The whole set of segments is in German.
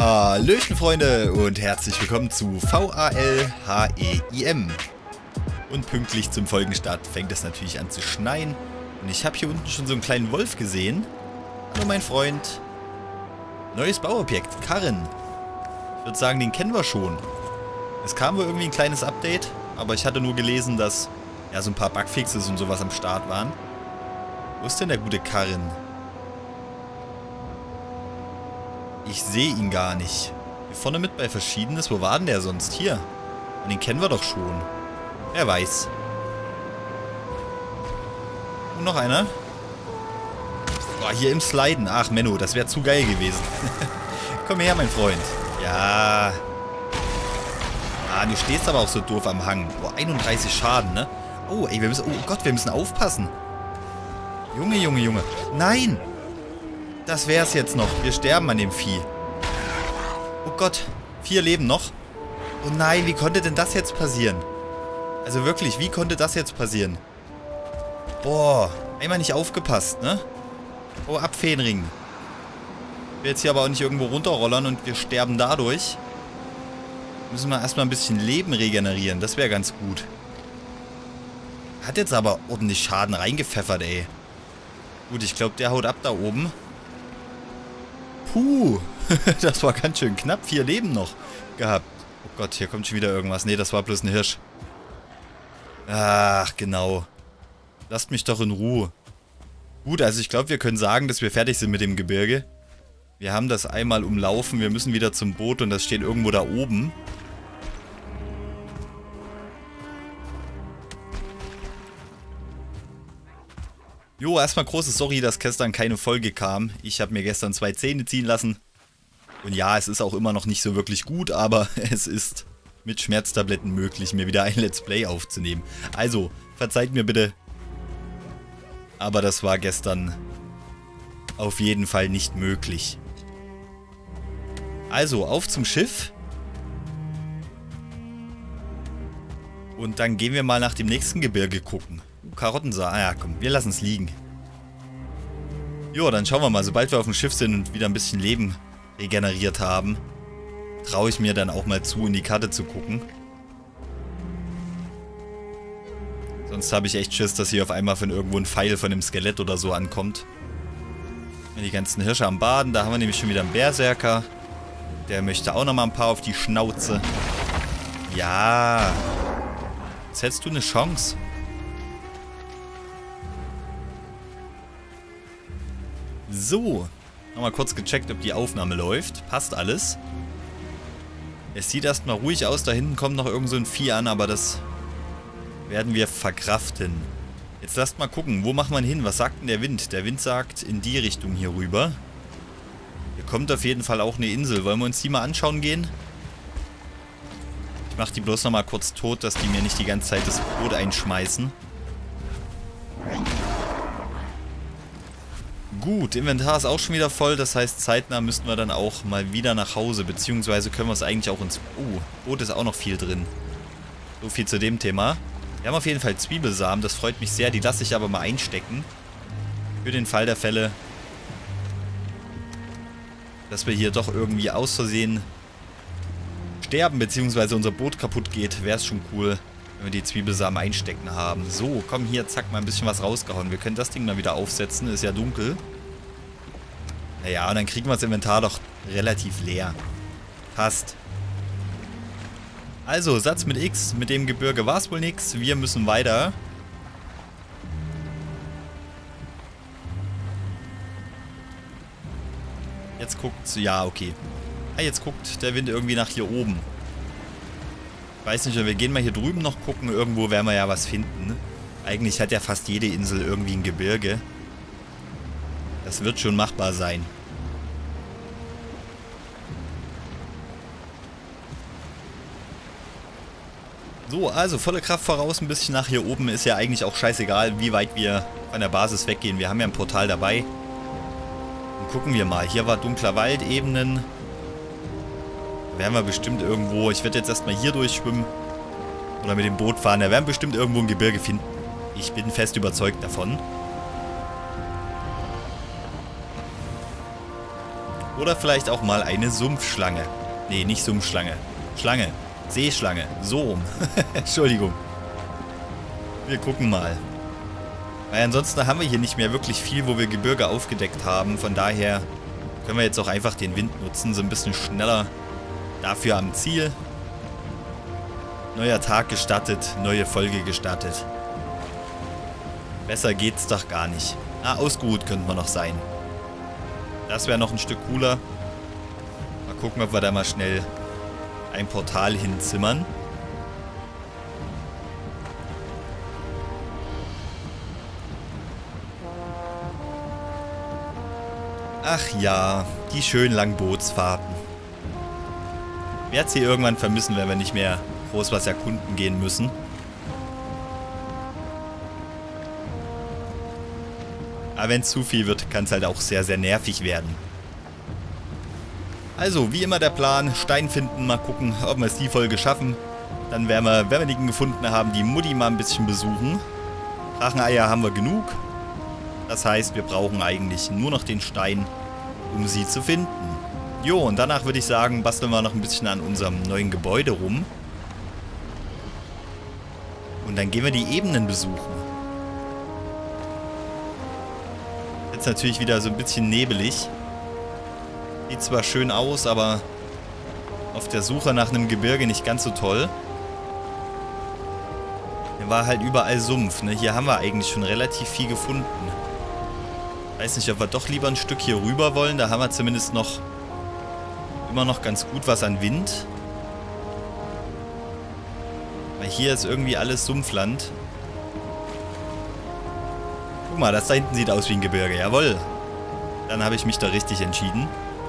Hallöchen Freunde und herzlich willkommen zu VALHEIM. Und pünktlich zum Folgenstart fängt es natürlich an zu schneien. Und ich habe hier unten schon so einen kleinen Wolf gesehen. Hallo mein Freund. Neues Bauobjekt, Karren. Ich würde sagen, den kennen wir schon. Es kam wohl irgendwie ein kleines Update, aber ich hatte nur gelesen, dass ja so ein paar Bugfixes und sowas am Start waren. Wo ist denn der gute Karren? Ich sehe ihn gar nicht. Hier vorne mit bei Verschiedenes. Wo war denn der sonst? Hier. Und den kennen wir doch schon. Wer weiß. Und noch einer. Boah, hier im Sliden. Ach, Menno, das wäre zu geil gewesen. Komm her, mein Freund. Ja. Ah, du stehst aber auch so doof am Hang. Boah, 31 Schaden, ne? Oh, ey, wir müssen... Oh Gott, wir müssen aufpassen. Junge, Junge, Junge. Nein! Das wär's jetzt noch. Wir sterben an dem Vieh. Oh Gott. 4 Leben noch. Oh nein, wie konnte denn das jetzt passieren? Also wirklich, wie konnte das jetzt passieren? Boah. Einmal nicht aufgepasst, ne? Oh, ab Fenring. Ich will jetzt hier aber auch nicht irgendwo runterrollern und wir sterben dadurch. Müssen wir erstmal ein bisschen Leben regenerieren. Das wäre ganz gut. Hat jetzt aber ordentlich Schaden reingepfeffert, ey. Gut, ich glaube, der haut ab da oben. Puh, das war ganz schön knapp. 4 Leben noch gehabt. Oh Gott, hier kommt schon wieder irgendwas. Nee, das war bloß ein Hirsch. Ach, genau. Lasst mich doch in Ruhe. Gut, also ich glaube, wir können sagen, dass wir fertig sind mit dem Gebirge. Wir haben das einmal umlaufen. Wir müssen wieder zum Boot und das steht irgendwo da oben. Jo, erstmal große Sorry, dass gestern keine Folge kam. Ich habe mir gestern 2 Zähne ziehen lassen. Und ja, es ist auch immer noch nicht so wirklich gut, aber es ist mit Schmerztabletten möglich, mir wieder ein Let's Play aufzunehmen. Also, verzeiht mir bitte. Aber das war gestern auf jeden Fall nicht möglich. Also, auf zum Schiff. Und dann gehen wir mal nach dem nächsten Gebirge gucken. Karottensaat. Ah ja, komm, wir lassen es liegen. Jo, dann schauen wir mal. Sobald wir auf dem Schiff sind und wieder ein bisschen Leben regeneriert haben, traue ich mir dann auch mal zu, in die Karte zu gucken. Sonst habe ich echt Schiss, dass hier auf einmal von irgendwo ein Pfeil von einem Skelett oder so ankommt. Die ganzen Hirsche am Baden. Da haben wir nämlich schon wieder einen Berserker. Der möchte auch nochmal ein paar auf die Schnauze. Ja. Jetzt hättest du eine Chance. So, nochmal kurz gecheckt, ob die Aufnahme läuft. Passt alles. Es sieht erstmal ruhig aus, da hinten kommt noch irgend so ein Vieh an, aber das werden wir verkraften. Jetzt lasst mal gucken, wo macht man hin? Was sagt denn der Wind? Der Wind sagt in die Richtung hier rüber. Hier kommt auf jeden Fall auch eine Insel. Wollen wir uns die mal anschauen gehen? Ich mache die bloß nochmal kurz tot, dass die mir nicht die ganze Zeit das Brot einschmeißen. Gut, Inventar ist auch schon wieder voll, das heißt zeitnah müssten wir dann auch mal wieder nach Hause, beziehungsweise können wir es eigentlich auch ins... Oh, Boot ist auch noch viel drin. So viel zu dem Thema. Wir haben auf jeden Fall Zwiebelsamen, das freut mich sehr, die lasse ich aber mal einstecken. Für den Fall der Fälle, dass wir hier doch irgendwie aus Versehen sterben, beziehungsweise unser Boot kaputt geht, wäre es schon cool, wenn wir die Zwiebelsamen einstecken haben. So, komm hier, zack, mal ein bisschen was rausgehauen. Wir können das Ding mal wieder aufsetzen, ist ja dunkel. Naja, und dann kriegen wir das Inventar doch relativ leer. Passt. Also, Satz mit X, mit dem Gebirge war es wohl nix. Wir müssen weiter. Jetzt guckt, ja, okay. Ah, jetzt guckt der Wind irgendwie nach hier oben. Ich weiß nicht, wir gehen mal hier drüben noch gucken. Irgendwo werden wir ja was finden. Eigentlich hat ja fast jede Insel irgendwie ein Gebirge. Das wird schon machbar sein. So, also volle Kraft voraus, ein bisschen nach hier oben. Ist ja eigentlich auch scheißegal, wie weit wir von der Basis weggehen. Wir haben ja ein Portal dabei. Und gucken wir mal. Hier war dunkler Wald, Ebenen. Werden wir bestimmt irgendwo... Ich werde jetzt erstmal hier durchschwimmen. Oder mit dem Boot fahren. Da werden wir bestimmt irgendwo ein Gebirge finden. Ich bin fest überzeugt davon. Oder vielleicht auch mal eine Sumpfschlange. Nee, nicht Sumpfschlange. Schlange. Seeschlange. So rum. Entschuldigung. Wir gucken mal. Weil ansonsten haben wir hier nicht mehr wirklich viel, wo wir Gebirge aufgedeckt haben. Von daher können wir jetzt auch einfach den Wind nutzen. So ein bisschen schneller. Dafür am Ziel. Neuer Tag gestartet. Neue Folge gestartet. Besser geht's doch gar nicht. Ah, ausgeruht könnte man noch sein. Das wäre noch ein Stück cooler. Mal gucken, ob wir da mal schnell ein Portal hinzimmern. Ach ja, die schönen langen Bootsfahrten. Ich werde sie irgendwann vermissen, wenn wir nicht mehr groß was erkunden gehen müssen. Aber wenn es zu viel wird, kann es halt auch sehr, sehr nervig werden. Also, wie immer der Plan, Stein finden, mal gucken, ob wir es die Folge schaffen. Dann werden wir, wenn wir den gefunden haben, die Mutti mal ein bisschen besuchen. Dracheneier haben wir genug. Das heißt, wir brauchen eigentlich nur noch den Stein, um sie zu finden. Jo, und danach würde ich sagen, basteln wir noch ein bisschen an unserem neuen Gebäude rum. Und dann gehen wir die Ebenen besuchen. Jetzt natürlich wieder so ein bisschen nebelig. Sieht zwar schön aus, aber auf der Suche nach einem Gebirge nicht ganz so toll. Hier war halt überall Sumpf, ne? Hier haben wir eigentlich schon relativ viel gefunden. Weiß nicht, ob wir doch lieber ein Stück hier rüber wollen. Da haben wir zumindest noch immer noch ganz gut was an Wind. Weil hier ist irgendwie alles Sumpfland. Guck mal, das da hinten sieht aus wie ein Gebirge. Jawohl. Dann habe ich mich da richtig entschieden.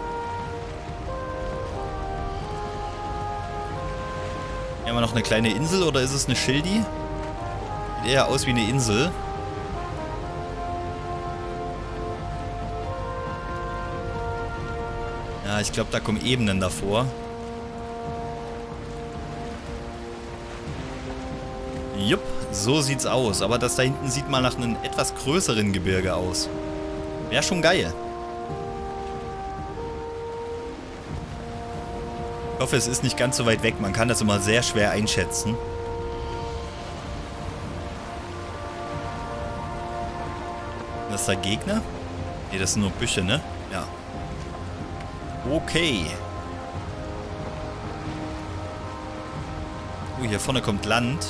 Hier haben wir noch eine kleine Insel oder ist es eine Schildi? Sieht eher aus wie eine Insel. Ja, ich glaube, da kommen Ebenen davor. Jupp, so sieht's aus. Aber das da hinten sieht mal nach einem etwas größeren Gebirge aus. Wäre schon geil. Ich hoffe, es ist nicht ganz so weit weg. Man kann das immer sehr schwer einschätzen. Das ist der Gegner? Ne, das sind nur Büsche, ne? Ja. Okay. Hier vorne kommt Land.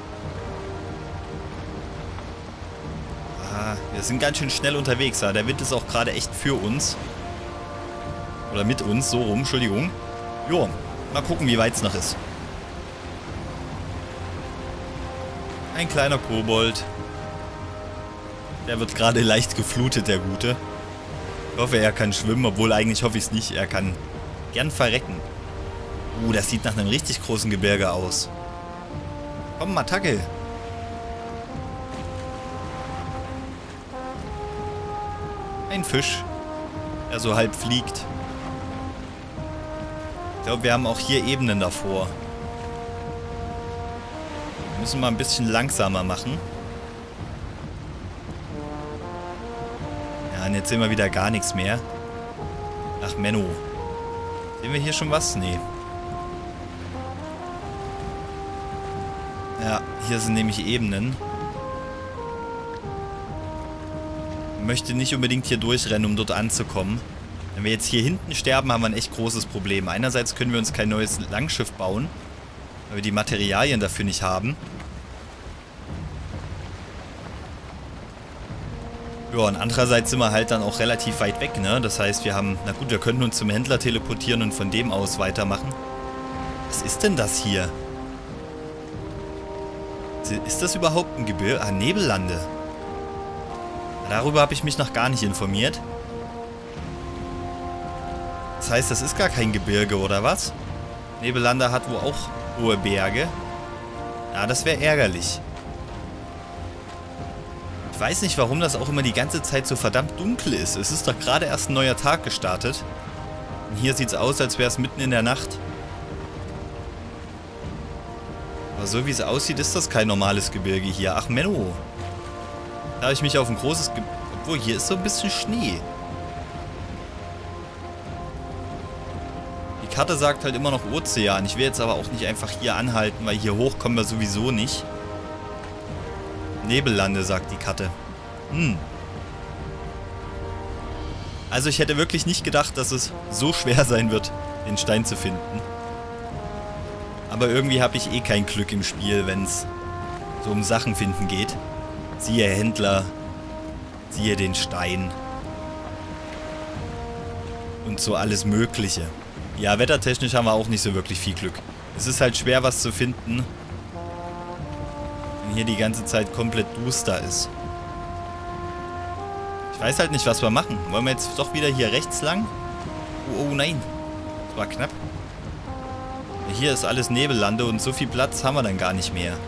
Wir sind ganz schön schnell unterwegs. Ja. Der Wind ist auch gerade echt für uns. Oder mit uns, so rum, Entschuldigung. Jo, mal gucken, wie weit es noch ist. Ein kleiner Kobold. Der wird gerade leicht geflutet, der Gute. Ich hoffe, er kann schwimmen, obwohl eigentlich hoffe ich es nicht. Er kann gern verrecken. Das sieht nach einem richtig großen Gebirge aus. Komm, Attacke. Ein Fisch, der so halb fliegt. Ich glaube, wir haben auch hier Ebenen davor. Wir müssen mal ein bisschen langsamer machen. Ja, und jetzt sehen wir wieder gar nichts mehr. Ach, Menno. Sehen wir hier schon was? Nee. Ja, hier sind nämlich Ebenen. Ich möchte nicht unbedingt hier durchrennen, um dort anzukommen. Wenn wir jetzt hier hinten sterben, haben wir ein echt großes Problem. Einerseits können wir uns kein neues Langschiff bauen, weil wir die Materialien dafür nicht haben. Ja, und andererseits sind wir halt dann auch relativ weit weg, ne? Das heißt, wir haben... Na gut, wir könnten uns zum Händler teleportieren und von dem aus weitermachen. Was ist denn das hier? Ist das überhaupt ein Gebirge? Ah, Nebellande. Darüber habe ich mich noch gar nicht informiert. Das heißt, das ist gar kein Gebirge, oder was? Nebellande hat wohl auch hohe Berge. Ja, das wäre ärgerlich. Ich weiß nicht, warum das auch immer die ganze Zeit so verdammt dunkel ist. Es ist doch gerade erst ein neuer Tag gestartet. Und hier sieht es aus, als wäre es mitten in der Nacht. Aber so wie es aussieht, ist das kein normales Gebirge hier. Ach, Menno. Da habe ich mich auf ein großes Gebirge... Obwohl, hier ist so ein bisschen Schnee. Die Karte sagt halt immer noch Ozean. Ich will jetzt aber auch nicht einfach hier anhalten, weil hier hoch kommen wir sowieso nicht. Nebellande, sagt die Karte. Also ich hätte wirklich nicht gedacht, dass es so schwer sein wird, den Stein zu finden. Aber irgendwie habe ich eh kein Glück im Spiel, wenn es so um Sachen finden geht. Siehe Händler, siehe den Stein. Und so alles Mögliche. Ja, wettertechnisch haben wir auch nicht so wirklich viel Glück. Es ist halt schwer, was zu finden, wenn hier die ganze Zeit komplett duster ist. Ich weiß halt nicht, was wir machen. Wollen wir jetzt doch wieder hier rechts lang? Oh, oh nein. Das war knapp. Hier ist alles Nebellande und so viel Platz haben wir dann gar nicht mehr.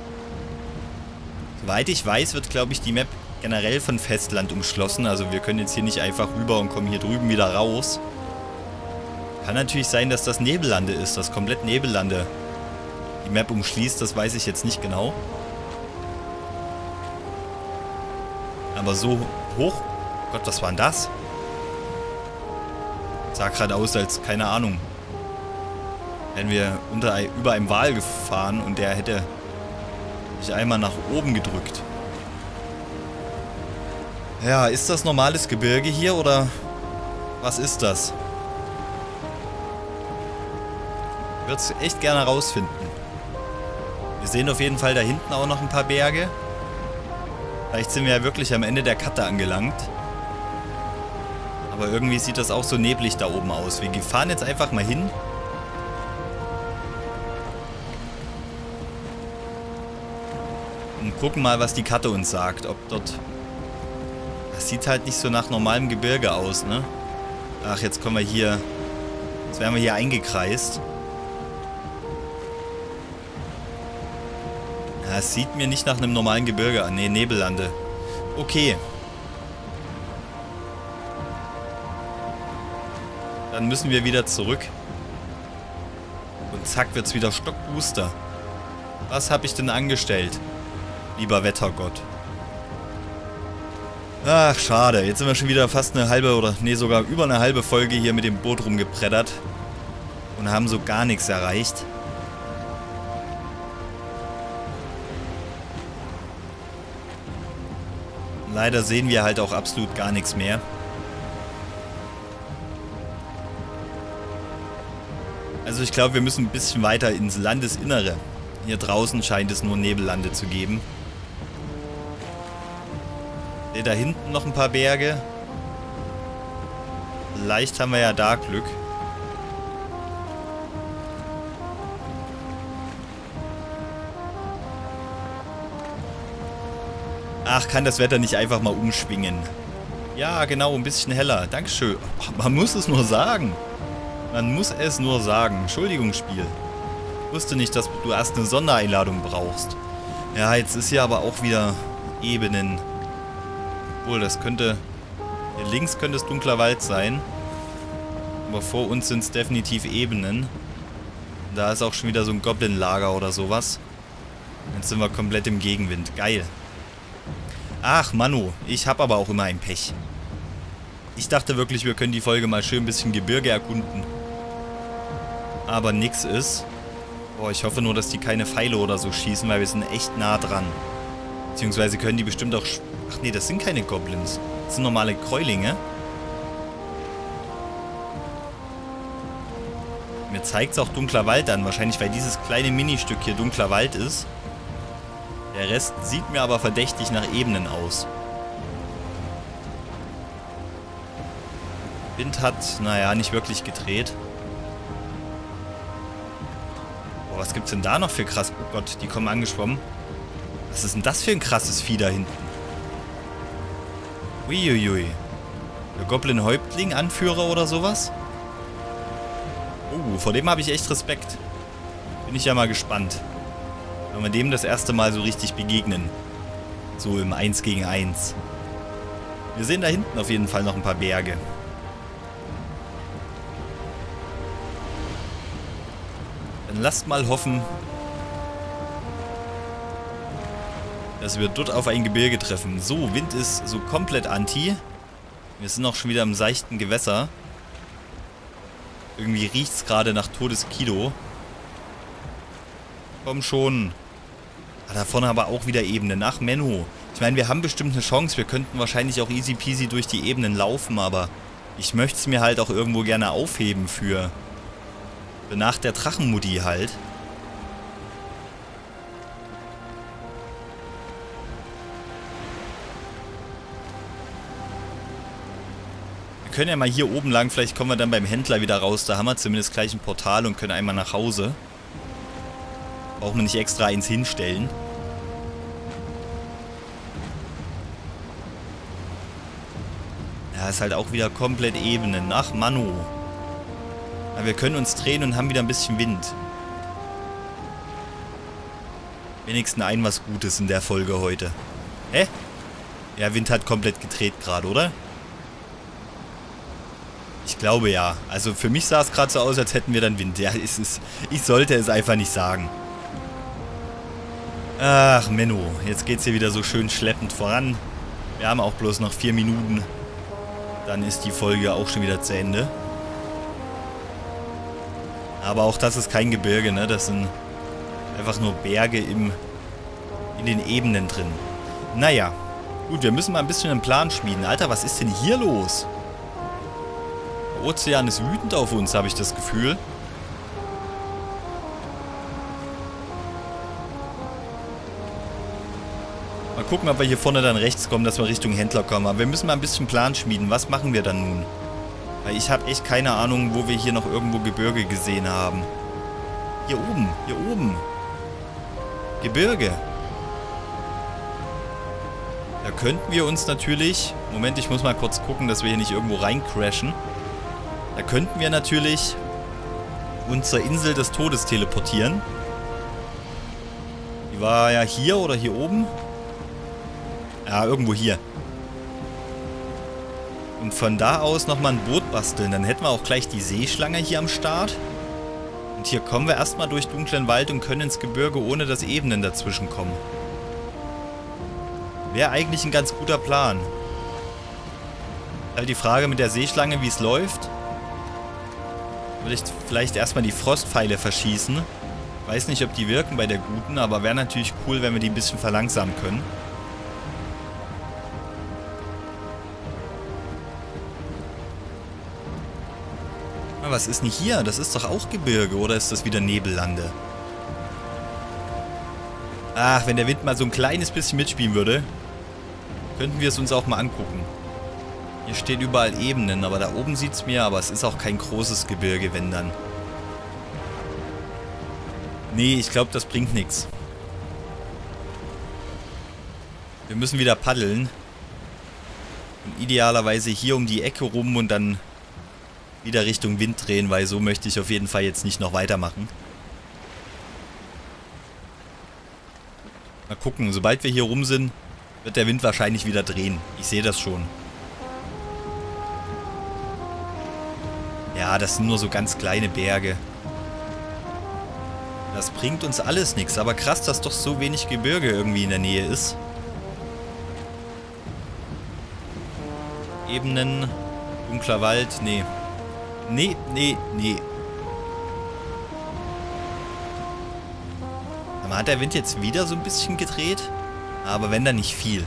Soweit ich weiß, wird, glaube ich, die Map generell von Festland umschlossen. Also wir können jetzt hier nicht einfach rüber und kommen hier drüben wieder raus. Kann natürlich sein, dass das Nebellande ist, das komplett Nebellande die Map umschließt, das weiß ich jetzt nicht genau. Aber so hoch... Gott, was war denn das? Sah gerade aus, als, keine Ahnung, wären wir über einem Wal gefahren und der hätte sich einmal nach oben gedrückt. Ja, ist das normales Gebirge hier oder was ist das? Ich würde es echt gerne herausfinden. Wir sehen auf jeden Fall da hinten auch noch ein paar Berge. Vielleicht sind wir ja wirklich am Ende der Karte angelangt. Aber irgendwie sieht das auch so neblig da oben aus. Wir fahren jetzt einfach mal hin. Und gucken mal, was die Karte uns sagt. Ob dort... Das sieht halt nicht so nach normalem Gebirge aus, ne? Ach, jetzt kommen wir hier... Jetzt werden wir hier eingekreist. Ja, es sieht mir nicht nach einem normalen Gebirge an. Ne, Nebellande. Okay. Dann müssen wir wieder zurück. Und zack, wird's wieder stockduster. Was habe ich denn angestellt, lieber Wettergott? Ach, schade. Jetzt sind wir schon wieder fast eine halbe oder nee, sogar über eine halbe Folge hier mit dem Boot rumgebreddert. Und haben so gar nichts erreicht. Leider sehen wir halt auch absolut gar nichts mehr. Also ich glaube, wir müssen ein bisschen weiter ins Landesinnere. Hier draußen scheint es nur Nebellande zu geben. Da hinten noch ein paar Berge. Vielleicht haben wir ja da Glück. Ach, kann das Wetter nicht einfach mal umschwingen? Ja, genau, ein bisschen heller. Dankeschön. Man muss es nur sagen. Man muss es nur sagen. Entschuldigung, Spiel. Ich wusste nicht, dass du erst eine Sondereinladung brauchst. Ja, jetzt ist hier aber auch wieder Ebenen. Obwohl, das könnte... Hier links könnte es dunkler Wald sein. Aber vor uns sind es definitiv Ebenen. Da ist auch schon wieder so ein Goblin-Lager oder sowas. Jetzt sind wir komplett im Gegenwind. Geil. Ach, Manu, ich habe aber auch immer ein Pech. Ich dachte wirklich, wir können die Folge mal schön ein bisschen Gebirge erkunden. Aber nix ist. Boah, ich hoffe nur, dass die keine Pfeile oder so schießen, weil wir sind echt nah dran. Beziehungsweise können die bestimmt auch... Ach nee, das sind keine Goblins. Das sind normale Gräulinge. Mir zeigt es auch dunkler Wald an. Wahrscheinlich, weil dieses kleine Ministück hier dunkler Wald ist. Der Rest sieht mir aber verdächtig nach Ebenen aus. Wind hat, naja, nicht wirklich gedreht. Boah, was gibt's denn da noch für krass... Oh Gott, die kommen angeschwommen. Was ist denn das für ein krasses Vieh da hinten? Uiuiui. Der Goblin-Häuptling, Anführer oder sowas? Vor dem habe ich echt Respekt. Bin ich ja mal gespannt. Wenn wir dem das erste Mal so richtig begegnen. So im 1 gegen 1. Wir sehen da hinten auf jeden Fall noch ein paar Berge. Dann lasst mal hoffen, dass wir dort auf ein Gebirge treffen. So, Wind ist so komplett anti. Wir sind auch schon wieder im seichten Gewässer. Irgendwie riecht es gerade nach Todeskido. Komm schon. Ah, da vorne aber auch wieder Ebenen. Ach, Menno. Ich meine, wir haben bestimmt eine Chance. Wir könnten wahrscheinlich auch easy peasy durch die Ebenen laufen, aber ich möchte es mir halt auch irgendwo gerne aufheben für nach der Drachenmutti halt. Wir können ja mal hier oben lang, vielleicht kommen wir dann beim Händler wieder raus. Da haben wir zumindest gleich ein Portal und können einmal nach Hause. Brauchen wir nicht extra eins hinstellen. Ja, ist halt auch wieder komplett Ebenen. Ach, Manu. Ja, wir können uns drehen und haben wieder ein bisschen Wind. Wenigstens was Gutes in der Folge heute. Hä? Ja, Wind hat komplett gedreht gerade, oder? Ich glaube ja. Also für mich sah es gerade so aus, als hätten wir dann Wind. Ja, ich sollte es einfach nicht sagen. Ach, Menno. Jetzt geht's hier wieder so schön schleppend voran. Wir haben auch bloß noch 4 Minuten. Dann ist die Folge auch schon wieder zu Ende. Aber auch das ist kein Gebirge, ne? Das sind einfach nur Berge in den Ebenen drin. Naja. Gut, wir müssen mal ein bisschen einen Plan schmieden. Alter, was ist denn hier los? Der Ozean ist wütend auf uns, habe ich das Gefühl. Mal gucken, ob wir hier vorne dann rechts kommen, dass wir Richtung Händler kommen. Aber wir müssen mal ein bisschen Plan schmieden. Was machen wir dann nun? Weil ich habe echt keine Ahnung, wo wir hier noch irgendwo Gebirge gesehen haben. Hier oben, hier oben. Gebirge. Da könnten wir uns natürlich... Moment, ich muss mal kurz gucken, dass wir hier nicht irgendwo reincrashen. Da könnten wir natürlich uns zur Insel des Todes teleportieren. Die war ja hier oder hier oben? Ja, irgendwo hier. Und von da aus nochmal ein Boot basteln. Dann hätten wir auch gleich die Seeschlange hier am Start. Und hier kommen wir erstmal durch dunklen Wald und können ins Gebirge, ohne dass Ebenen dazwischen kommen. Wäre eigentlich ein ganz guter Plan. Halt die Frage mit der Seeschlange, wie es läuft. Würde ich vielleicht erstmal die Frostpfeile verschießen. Weiß nicht, ob die wirken bei der guten, aber wäre natürlich cool, wenn wir die ein bisschen verlangsamen können. Was ist denn hier? Das ist doch auch Gebirge, oder ist das wieder Nebellande? Ach, wenn der Wind mal so ein kleines bisschen mitspielen würde, könnten wir es uns auch mal angucken. Hier stehen überall Ebenen, aber da oben sieht es mir, aber es ist auch kein großes Gebirge, wenn dann. Nee, ich glaube, das bringt nichts. Wir müssen wieder paddeln. Und idealerweise hier um die Ecke rum und dann wieder Richtung Wind drehen, weil so möchte ich auf jeden Fall jetzt nicht noch weitermachen. Mal gucken, sobald wir hier rum sind, wird der Wind wahrscheinlich wieder drehen. Ich sehe das schon. Ja, das sind nur so ganz kleine Berge. Das bringt uns alles nichts, aber krass, dass doch so wenig Gebirge irgendwie in der Nähe ist. Ebenen, dunkler Wald, nee. Nee, nee, nee. Aber hat der Wind jetzt wieder so ein bisschen gedreht? Aber wenn, dann nicht viel.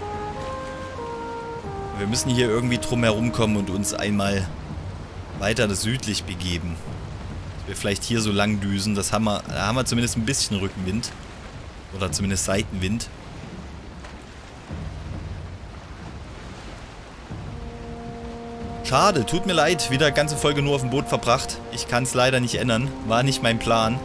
Wir müssen hier irgendwie drum herum kommen und uns einmal weiter südlich begeben. Dass wir vielleicht hier so lang düsen. Da haben wir zumindest ein bisschen Rückenwind. Oder zumindest Seitenwind. Schade, tut mir leid, wieder ganze Folge nur auf dem Boot verbracht. Ich kann es leider nicht ändern, war nicht mein Plan.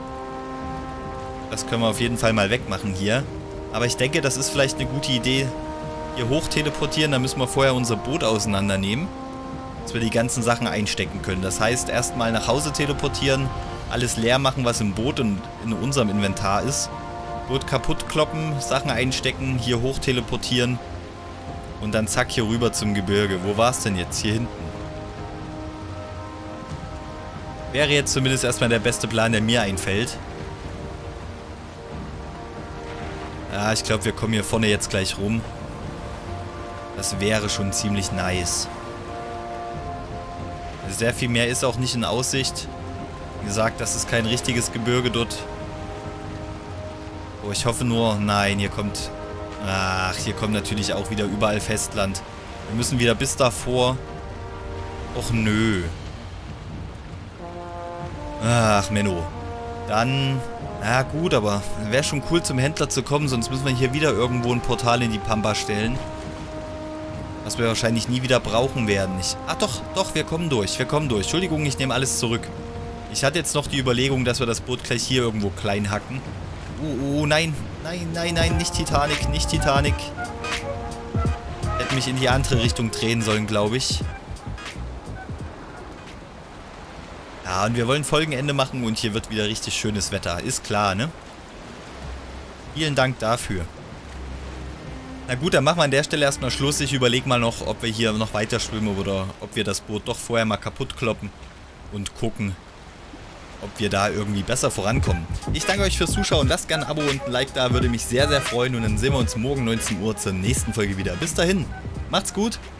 Das können wir auf jeden Fall mal wegmachen hier. Aber ich denke, das ist vielleicht eine gute Idee, hier hoch teleportieren. Da müssen wir vorher unser Boot auseinandernehmen, dass wir die ganzen Sachen einstecken können. Das heißt, erstmal nach Hause teleportieren, alles leer machen, was im Boot und in unserem Inventar ist. Boot kaputt kloppen, Sachen einstecken, hier hoch teleportieren. Und dann zack, hier rüber zum Gebirge. Wo war es denn jetzt? Hier hinten. Wäre jetzt zumindest erstmal der beste Plan, der mir einfällt. Ja, ich glaube, wir kommen hier vorne jetzt gleich rum. Das wäre schon ziemlich nice. Sehr viel mehr ist auch nicht in Aussicht. Wie gesagt, das ist kein richtiges Gebirge dort. Oh, ich hoffe nur... Nein, hier kommt... Ach, hier kommt natürlich auch wieder überall Festland. Wir müssen wieder bis davor. Och, nö. Ach, Menno. Dann... Na gut, aber wäre schon cool zum Händler zu kommen, sonst müssen wir hier wieder irgendwo ein Portal in die Pampa stellen. Was wir wahrscheinlich nie wieder brauchen werden. Ach doch, wir kommen durch. Wir kommen durch. Entschuldigung, ich nehme alles zurück. Ich hatte jetzt noch die Überlegung, dass wir das Boot gleich hier irgendwo klein hacken. Oh, nein. Nein, nicht Titanic, nicht Titanic. Hätte mich in die andere Richtung drehen sollen, glaube ich. Ja, und wir wollen Folgenende machen und hier wird wieder richtig schönes Wetter. Ist klar, ne? Vielen Dank dafür. Na gut, dann machen wir an der Stelle erstmal Schluss. Ich überlege mal noch, ob wir hier noch weiter schwimmen oder ob wir das Boot doch vorher mal kaputt kloppen und gucken, ob wir da irgendwie besser vorankommen. Ich danke euch fürs Zuschauen. Lasst gerne ein Abo und ein Like da, würde mich sehr, sehr freuen. Und dann sehen wir uns morgen 19 Uhr zur nächsten Folge wieder. Bis dahin, macht's gut.